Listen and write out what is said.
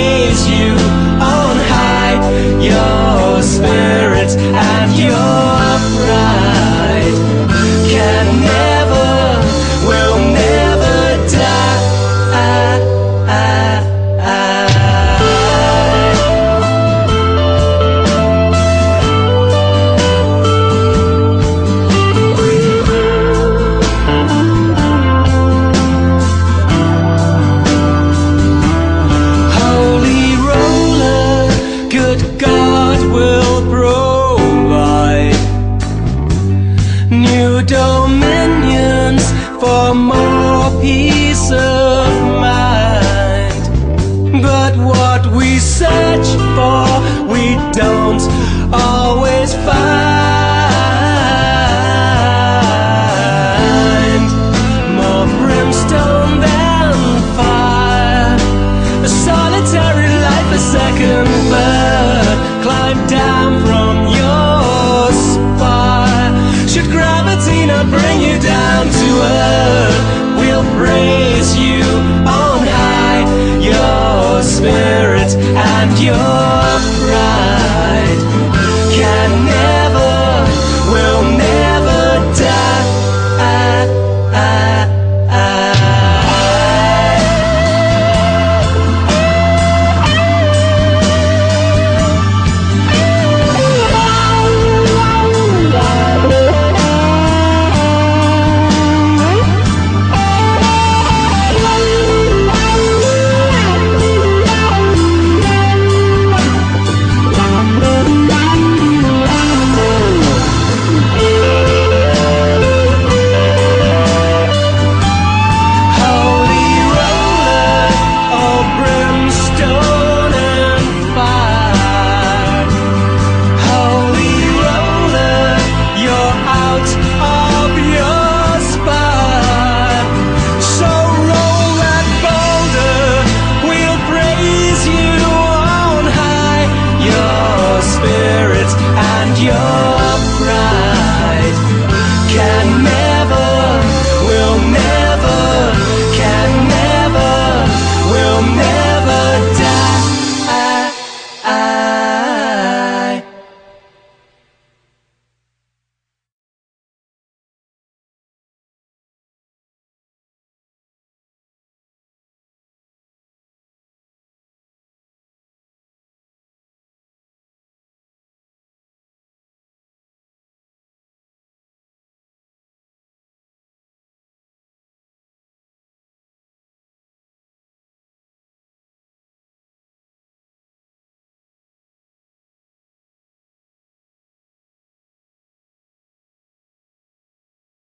praise you on high. Your spirit and your pride can never, will never die. Holy roller, good God will provide new dominions for more peace of mind. But what we search for, we don't always find. More brimstone than fire, a solitary life, a second bird, climb down from your spire. Should gravity not bring you down to earth, we'll praise you on high. Your spirit and your